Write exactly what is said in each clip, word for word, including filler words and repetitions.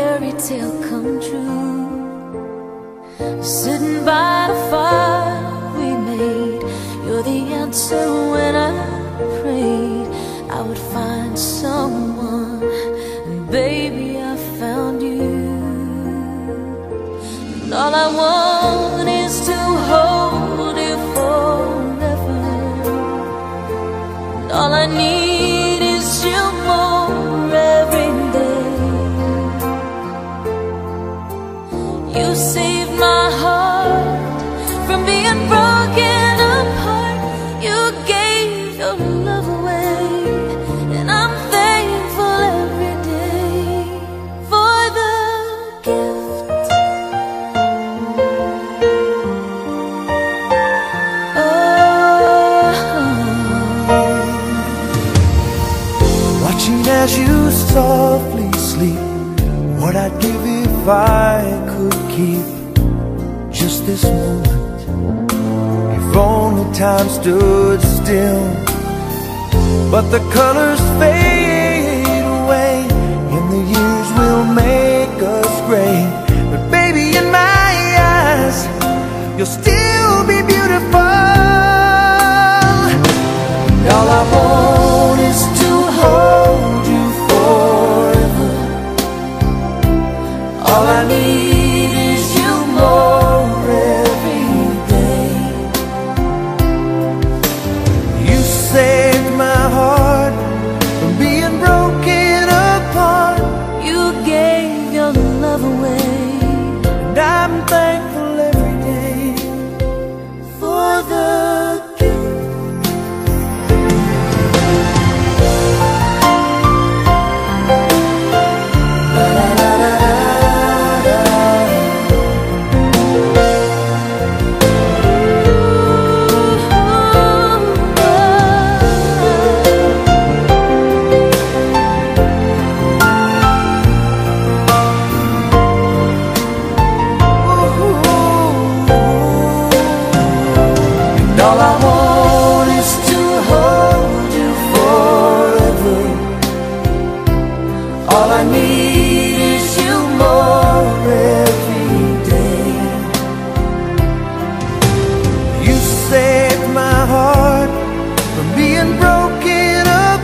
fairy tale come true. Sitting by the fire we made, you're the answer when I prayed I would find someone, and baby I found you. And all I want is to hold you forever, and all I need is you more every day. You saved my heart from being broken apart. You gave your love away, and I'm thankful every day for the gift. Oh. Watching as you softly sleep, what I'd give if I could keep just this moment. If only time stood still, but the colors fade away, and the years will make us gray. But baby, in my eyes, you'll still be beautiful. And all I want is to hold you forever. All I need is you more every day. You saved my heart from being broken apart. You gave your love away, and I'm thankful every day for the gift. All I want is to hold you forever. All I need is you more every day. You saved my heart from being broken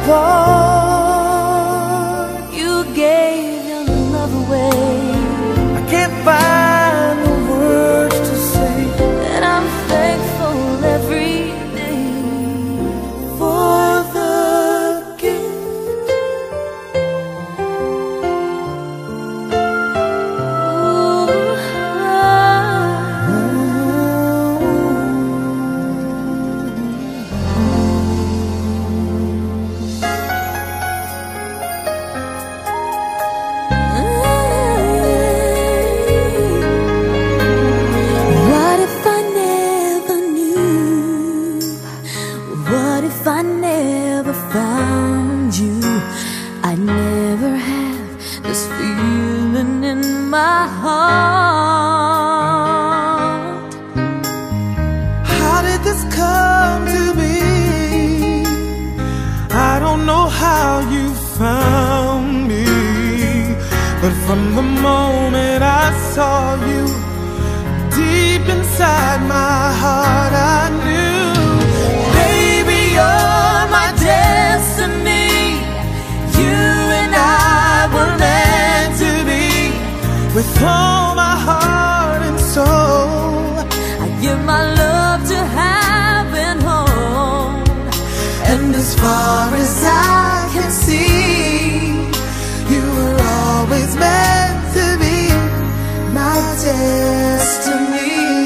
apart. you gave your love away, I can't find the words to say and I'm thankful every day for the gift. What if I never knew? What if I never found you? I'd never have this feeling in my heart. How did this come to be? I don't know how you found me, but from the moment I saw you, deep inside my heart I knew, baby, you're my destiny. You and I were meant to be. With all my heart and soul, I give my love to heaven home, and as far as I can see, you were always meant to be my destiny.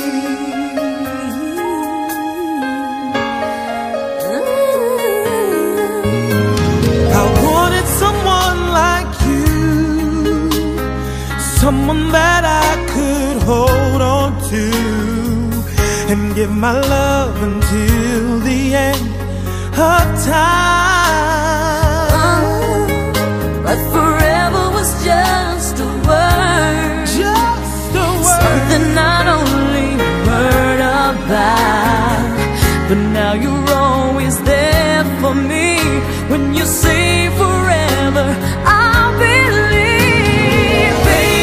I wanted someone like you, someone that I could hold on to and give my love until the end of time. but forever was just a word, Just a word, something I'd only heard about. But now you're always there for me. When you say forever, I'll believe, baby.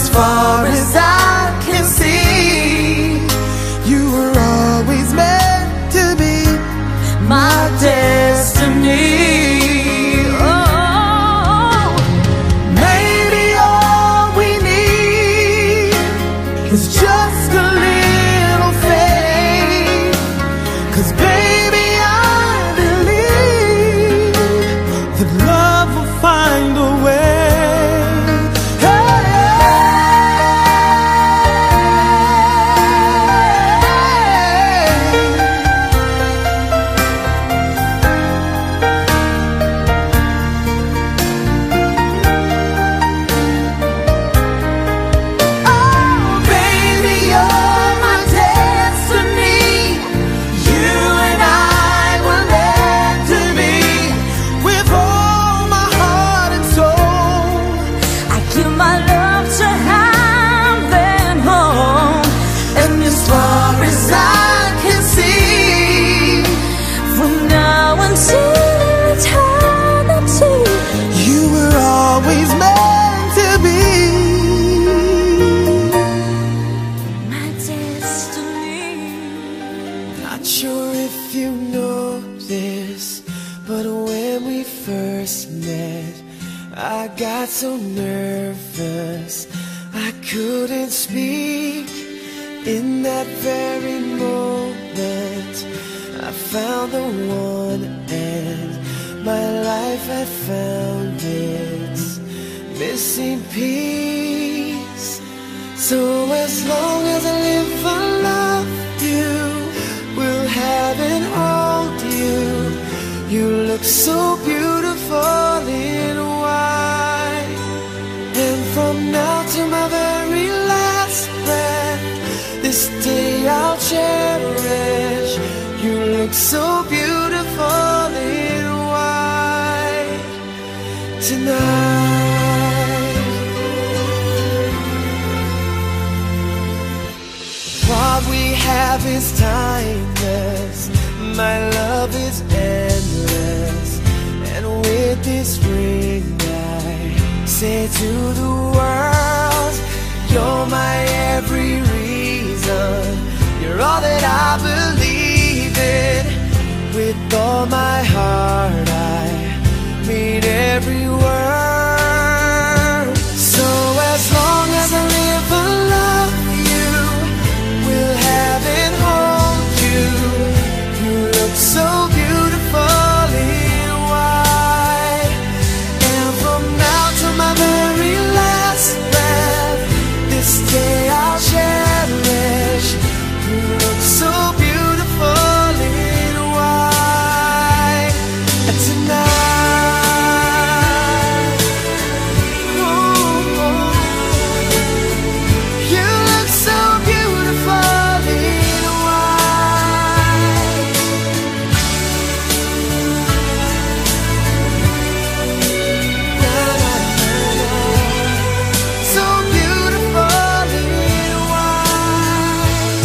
far as I can see, you were always meant to be my destiny. Oh, maybe all we need is just a little faith, 'cause baby I believe that love will find a way. Not sure if you know this, but when we first met, I got so nervous I couldn't speak. In that very moment I found the one, and my life had found its missing piece. So as long as I live, I love you, will have and hold you. You look so beautiful in white, and from now to my very last breath, this day I'll cherish. You look so beautiful in white tonight. What we have is timeless, my love is endless, and with this ring I say to the world, you're my every reason, you're all that I believe in. With all my heart I mean every word. So as long as I live, I love you, will have and hold you. You look so beautiful in white, and from now to my very last breath, this day I'll cherish. You look so beautiful in white tonight. Ooh, you look so beautiful in white. Na, na, na, na. So beautiful in white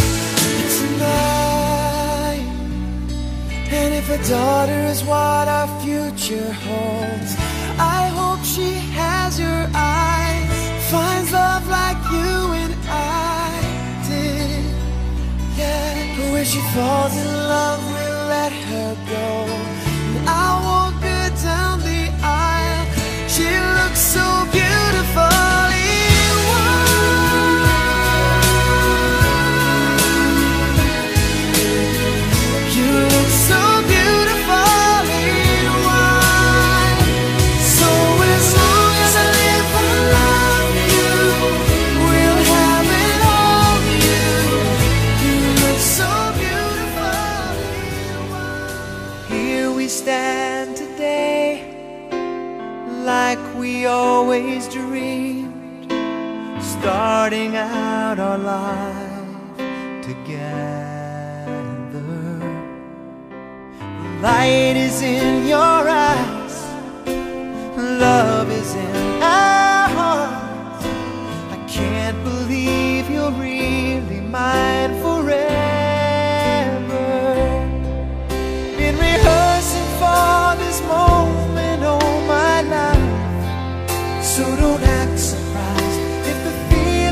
tonight. And if a daughter is what our future holds, I hope she has your eyes, finds love like you and I did. Yeah, but when she falls in love, we'll let her go, and I'll walk her down the aisle. She looks so beautiful in white. You look so beautiful in white. So as long as I live, I love you, will have and hold you. You look so beautiful in white. Here we stand today, like we always dreamed, starting out our life together. Light is in your eyes, love is in our hearts. I can't believe you're really mine forever. Been rehearsing for this moment all my life, so don't act surprised if the feeling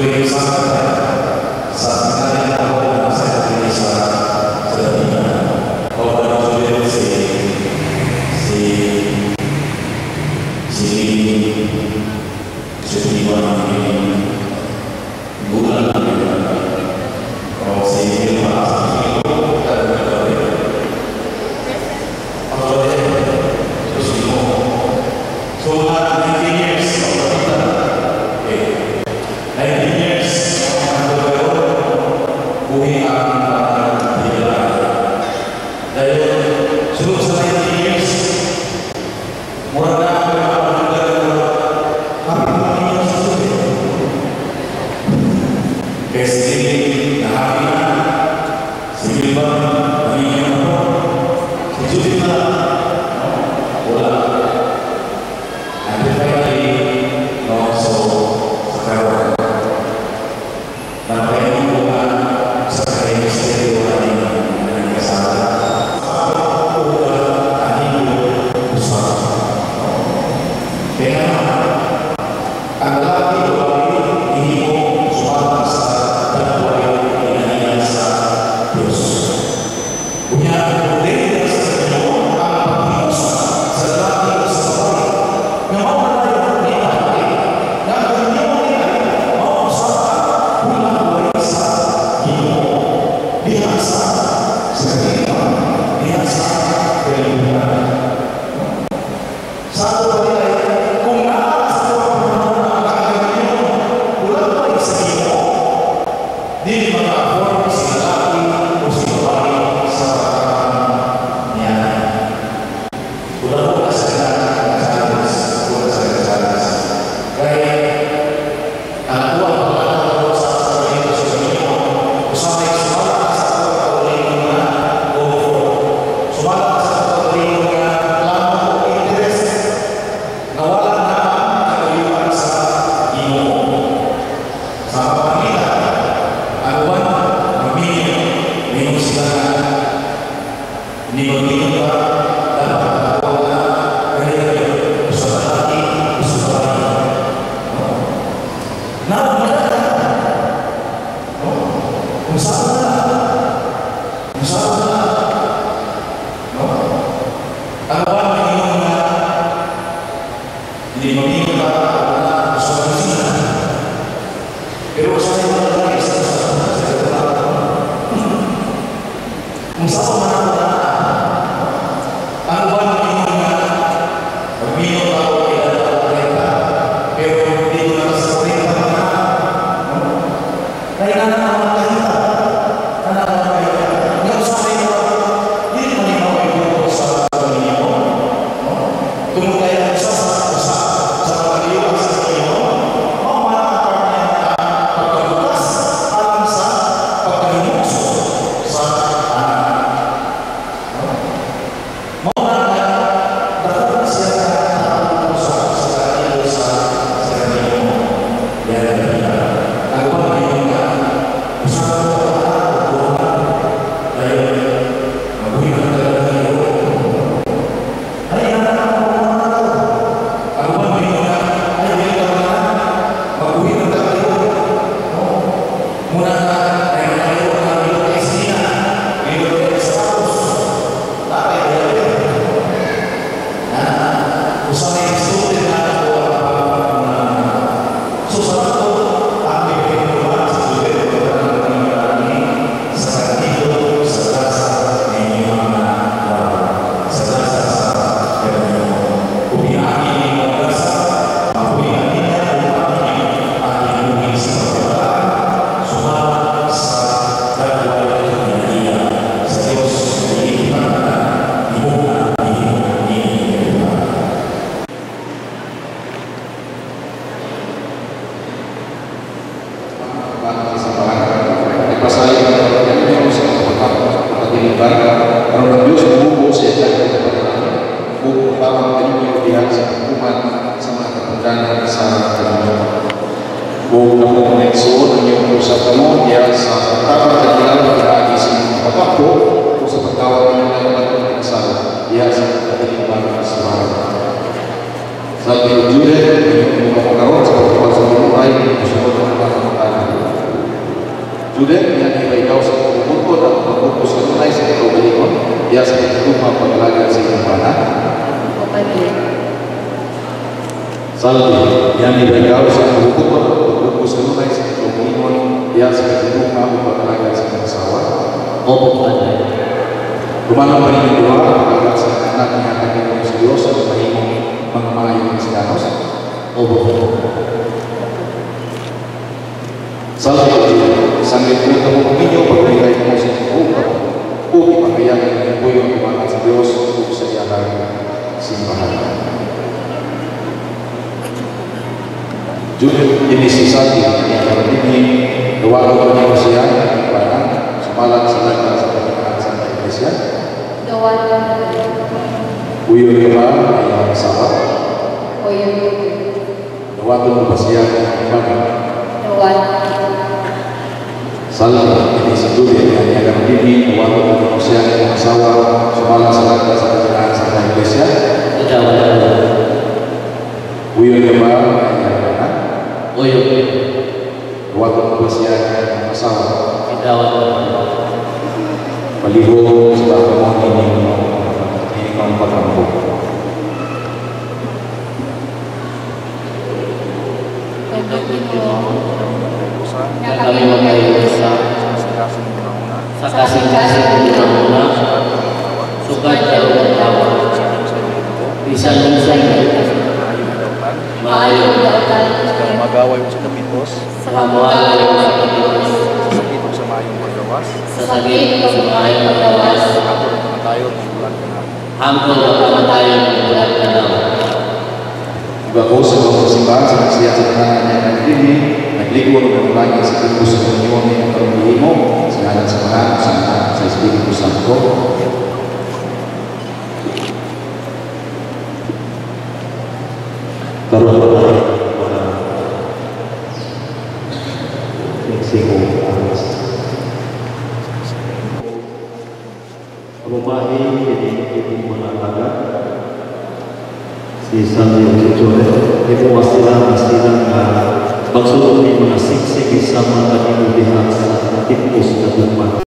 Saat diujudkan, mengkaron seperti pasal mulai, bersyukur dengan Judet yang ikaw sa pagpupunto at pagpupus sa tunay sa kaugalingon, iya sa pagtutuma pag-alaga sa iyong bana. Salvi yang ikaw sa pagpupunto at pagpupus sa tunay sa kaugalingon, iya sa pagtutuma pag-alaga sa iyong asawa. Opo, Padre. Kumanang paninigawa, pag-alaga sa anak niya kanyang sa Diyos at mahimong mga mga iyong Kristiyanos. Opo. Salvi, sanggit mo ito mo ninyo pagbigay mo sa inyong upang ipagayagan po yung kumangat sa Diyos kung sa iyang simbahan. Judith, ini si Salvi, yang dalam ini gawa ko niyo siya, parang sumalat sa lahat sa pagkakaan sa Iglesia. Gawa Uyo niyo ba ay asawa? Uyo Gawa ko mo ba siya ng ibaga? Gawa Salah ini satu yang yang ini waktu manusia yang asawa semalam salat sa pagkakaan sa Iglesia. Tidak ada. Uyo niyo ba ay anak? Uyo. Waktu manusia yang asawa. Tidak ada. Paliho sa pagkakaan ini ini ng pagkampo. Dan kami memakai dosa sa kasing-kasing una-una sukat jauh pertama bisa nungsong maayo magaway mo sa kapitos, sa mawagay sa kapitos sakit mo sa mayong paggawas, sa sakit sa maayong paggawas ako rin tayo ng bulan ka na. hangtod ang kamatayan ng bulan ka na. Iba ko sa mga simbahan sa nagsiya sa tanan niya ng dini, nagligo ng langit sa Diyos sa Panginoon ng karumihin mo, sa ngalan sa mga sa anak sa Espiritu Santo. Karoon na tayo para nagsiko ang rumahi ini ibu menatakan si Sandy Okichore ibu wasilah wasilah na magsulong ni mga siksik isama kanino diha sa natipos na duman.